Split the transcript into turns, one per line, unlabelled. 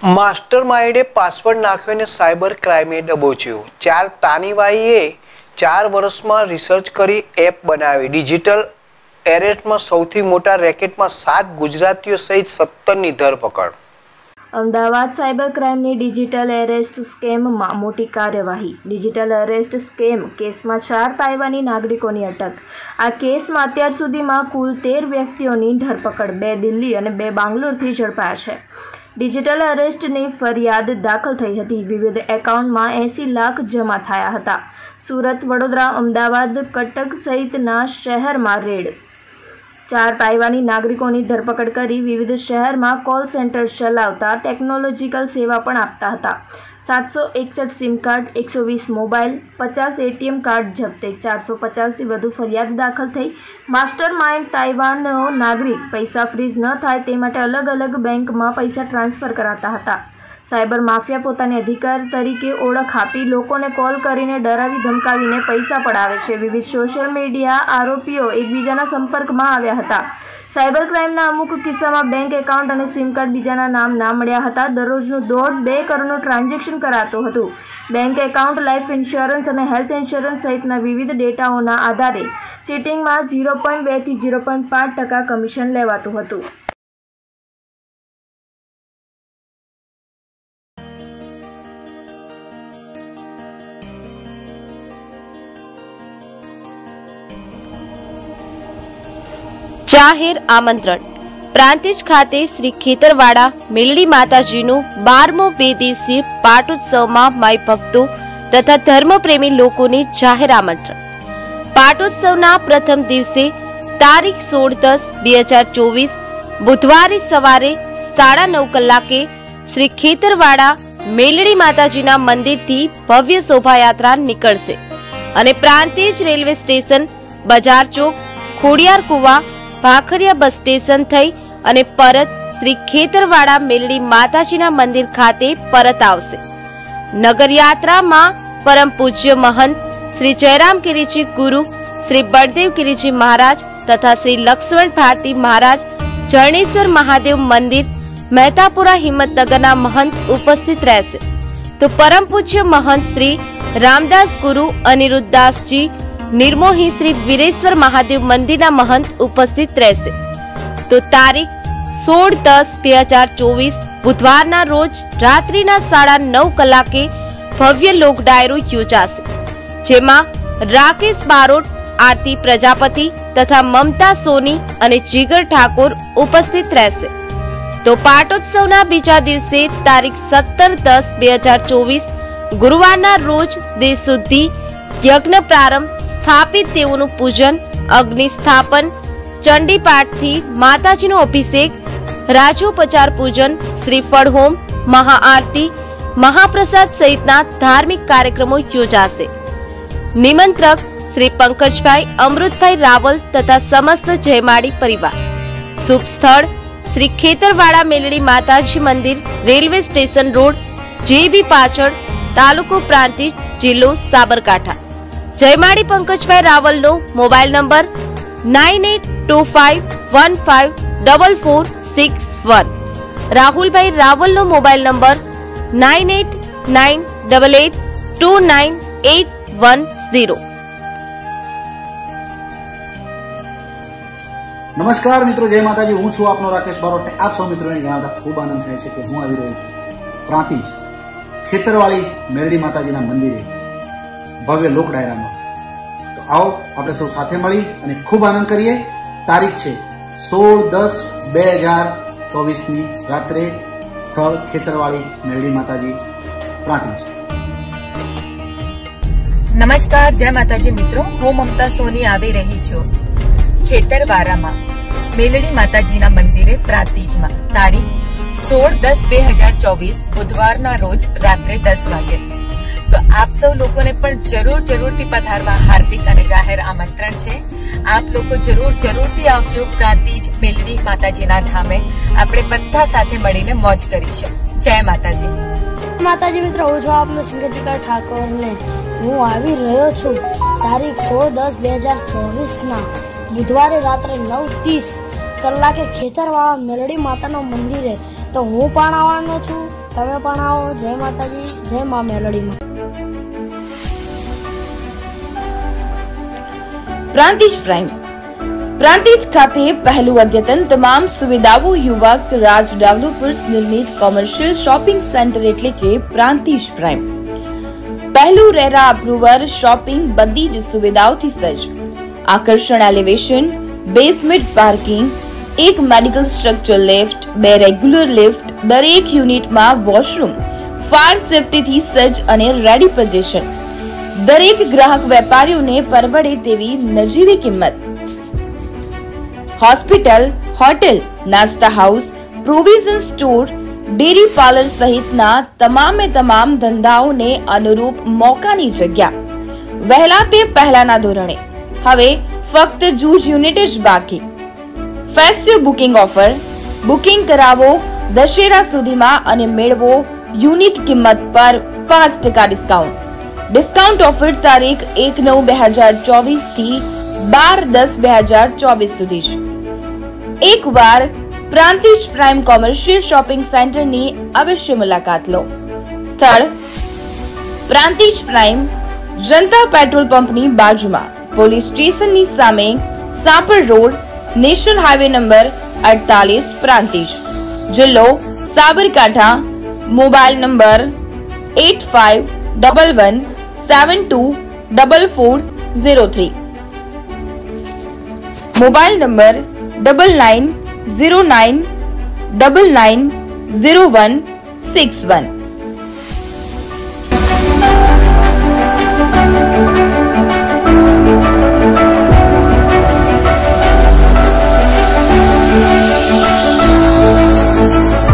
માસ્ટરમાઇન્ડે password નાખ્યો cyber ક્રાઇમે દબોચ્યો। 4 તાનીવાઈએ 4 વર્ષમાં research કરી એપ બનાવી। ડિજિટલ એરેસ્ટમાં સૌથી મોટા રેકેટમાં 7 ગુજરાતીઓ સહિત 17ની ધરપકડ।
અમદાવાદ સાયબર ક્રાઇમની ડિજિટલ એરેસ્ટ સ્કેમમાં મોટી કાર્યવાહી। ડિજિટલ એરેસ્ટ સ્કેમ કેસમાં 4 તાઇવાની નાગરિકોની અટક। આ કેસમાં અત્યાર સુધીમાં કુલ 13 વ્યક્તિઓની ધરપકડ, 2 દિલ્હી અને 2 બેંગ્લોરથી ઝડપાયા છે। ડિજિટલ અરેસ્ટની ફરિયાદ દાખલ થઈ હતી। વિવિધ એકાઉન્ટમાં 80 લાખ જમા થયા હતા। સુરત, વડોદરા, અમદાવાદ, કટક સહિતના શહેરમાં રેડ। 4 તાઇવાની નાગરિકોની ધરપકડ કરી વિવિધ શહેરમાં કોલ સેન્ટર ચલાવતા ટેકનોલોજીકલ સેવા પણ આપતા હતા। 761 SIM card, 120 mobile, 50 ATM card જપ્તે। 450થી વધુ ફરિયાદ દાખલ થઈ। માસ્ટર માઇન્ડ તાઇવાનનો નાગરિક પૈસા ફ્રીઝ ન થાય તે માટે અલગ અલગ બેંકમાં પૈસા ટ્રાન્સફર કરાતા હતા। સાયબર માફિયા પોતાની અધિકાર તરીકે ઓળખ આપી લોકોને કોલ કરીને ડરાવી ધમકાવીને પૈસા પડાવે છે। વિવિધ સોશિયલ મીડિયા આરોપીઓ એકબીજાના સંપર્કમાં આવ્યા હતા। સાયબર ક્રાઇમના અમુક કિસ્સામાં બેંક એકાઉન્ટ અને સિમ કાર્ડ બીજાના નામ ના મળ્યા હતા। દરરોજનું 1.5 કરોડનું ટ્રાન્ઝેક્શન કરાતું હતું। બેંક એકાઉન્ટ, લાઈફ ઇન્સ્યોરન્સ અને હેલ્થ ઇન્સ્યોરન્સ સહિતના વિવિધ ડેટાઓના આધારે ચીટિંગમાં 0.2 થી 0.5% કમિશન લેવાતું હતું।
જાહેર આમંત્રણ। પ્રાંતિજ ખાતે શ્રી ખેતરવાડા મેલડી માતાજીનું 12મો 2 દિવસીય પાટોત્સવમાં માઈ ભક્તો તથા ધર્મપ્રેમી લોકોને જાહેર આમંત્રણ। પાટોત્સવના પ્રથમ દિવસે તારીખ 16/10/2024 બુધવારે સવારે 9:30 કલાકે શ્રી ખેતરવાડા મેલડી માતાજીના મંદિરથી ભવ્ય શોભાયાત્રા નીકળશે અને પ્રાંતિજ રેલવે સ્ટેશન, બજાર ચોક, ખોડિયાર કુવા, ભાખરિયા બસ સ્ટેશન થઈ અને પરત શ્રી ખેતરવાડા મેલડી માતાજીના મંદિર ખાતે પરત આવશે। નગરયાત્રામાં પરમ પૂજ્ય મહંત શ્રી જયરામ ગિરિજી ગુરુ, શ્રી બળદેવ ગિરિજી મહારાજ તથા શ્રી લક્ષ્મણ ભારતી મહારાજ, જરણેશ્વર મહાદેવ મંદિર, મહેતાપુરા હિંમતનગરના મહંત ઉપસ્થિત રહેશે। તો પરમ પૂજ્ય મહંત શ્રી રામદાસ ગુરુ અનિરુદ્ધદાસજી નિર્મોહી શ્રી વીરેશ્વર મહાદેવ મંદિરના મહંત ઉપસ્થિત રહેશે। તો તારીખ 16/10/2024 બુધવારના રોજ રાત્રિના 9:30 કલાકે ભવ્ય લોક ડાયરો યોજાશે, જેમાં રાકેશ બારોટ, આરતી પ્રજાપતિ તથા મમતા સોની અને જીગર ઠાકોર ઉપસ્થિત રહેશે। તો પાટોત્સવના બીજા દિવસે તારીખ 17/10/2024 ગુરુવારના રોજ દેશ શુદ્ધિ યજ્ઞ પ્રારંભ, સ્થાપિત દેવોનું પૂજન, અગ્નિ સ્થાપન, ચંડી પાઠથી માતાજીનો અભિષેક, રાજોપચાર પૂજન, શ્રીફળ હોમ, મહાઆરતી, મહાપ્રસાદ સહિતના ધાર્મિક કાર્યક્રમો યોજાશે। નિમંત્રક શ્રી પંકજભાઈ અમૃતભાઈ રાવલ તથા સમસ્ત જયમાળી પરિવાર। શુભ સ્થળ શ્રી ખેતરવાડા મેલડી માતાજી મંદિર, રેલવે સ્ટેશન રોડ, જેબી પાછળ, તાલુકો પ્રાંતિજ, જિલ્લો સાબરકાંઠા। જયમાળી પંકજભાઈ રાવલનો મોબાઈલ નંબર 9825154461। રાહુલભાઈ રાવલનો મોબાઈલ નંબર 9898829810।
નમસ્કાર મિત્રો, જય માતાજી। હું છું આપનો રાકેશ બારોટ। આપ સૌ મિત્રોને જણાવતા ખૂબ આનંદ થાય છે કે હું આવી રહ્યો છું પ્રાંતિજ ખેતરવાળી મેલડી માતાજીના મંદિરે ભવ્ય લોક ડાયરામાં। તો આવો આપણે સૌ સાથે મળી અને ખૂબ આનંદ કરીએ। તારીખ છે 16/10/2024ની રાત્રે, સ્થળ ખેતરવાળી મેલડી માતાજી, પ્રાંતિજ।
નમસ્કાર, જય માતાજી મિત્રો। હું મમતા સોની આવી રહી છું ખેતરવાડામાં મેલડી માતાજીના મંદિરે પ્રાંતિજમાં તારીખ 16/10/2024 બુધવારના રોજ રાત્રે 10 વાગે। તો આપ સૌ લોકોને પણ જરૂરથી પધારવા હાર્દિક અને જાહેર આમંત્રણ છે। આપ લોકો જરૂરથી આવજો પ્રાંતિજ મેલડી માતાજીના ધામે। આપણે બધા સાથે મળીને મોજ કરીશું। જય માતાજી।
માતાજી મિત્રો, હું છું આપનો જીગર ઠાકોર ને હું આવી રહ્યો છું તારીખ 16/10/2024ના બુધવારે રાત્રે 9:30 કલાકે ખેતરવાળા મેલડી માતાના મંદિરે। તો હું પણ આવવાનો છું તમે પણ આવો. જય માતાજી, જય મા મેલડીમાં.
પ્રાંતિજ પ્રાઇમ પ્રાંતિજ ખાતે પહેલું અદ્યતન તમામ સુવિધાઓ યુવક રાજ ડેવલપર્સ નિર્મિત કોમર્શિયલ શોપિંગ સેન્ટર એટલે કે પ્રાંતિજ પ્રાઇમ. પહેલું રેરા અપ્રુવર શોપિંગ બધી જ સુવિધાઓથી સજ્જ. આકર્ષણ એલિવેશન, બેઝમેન્ટ પાર્કિંગ, એક medical structure lift, 2 regular lift, દરેક યુનિટમાં વોશરૂમ, ફાયર સેફટીથી સજ્જ અને રેડી પોઝિશન. દરેક ગ્રાહક વેપારીઓને પરવડે તેવી નજીવી કિંમત. હોસ્પિટલ, હોટેલ, નાસ્તા house, provision store, dairy parlour સહિતના તમામે તમામ ધંધાઓને અનુરૂપ મોકાની જગ્યા. વહેલા તે પહેલાના ધોરણે. હવે ફક્ત જૂજ યુનિટ જ બાકી. Festive booking offer. બુકિંગ કરાવો દશેરા સુધીમાં અને મેળવો યુનિટ કિંમત પર 5% ડિસ્કાઉન્ટ. ડિસ્કાઉન્ટ ઓફર તારીખ 1/9/2024 થી 12/10/2024 સુધી છે. એકવાર પ્રાંતિજ પ્રાઇમ કોમર્શિયલ શોપિંગ સેન્ટરની અવશ્ય મુલાકાત લો. સ્થળ પ્રાંતિજ પ્રાઇમ, જનતા પેટ્રોલ પંપની બાજુમાં, પોલીસ સ્ટેશનની સામે, Sapar road, national highway number 48, Prantij. જિલ્લો Sabarkantha. Mobile number 8511724403. Mobile number 9909990161.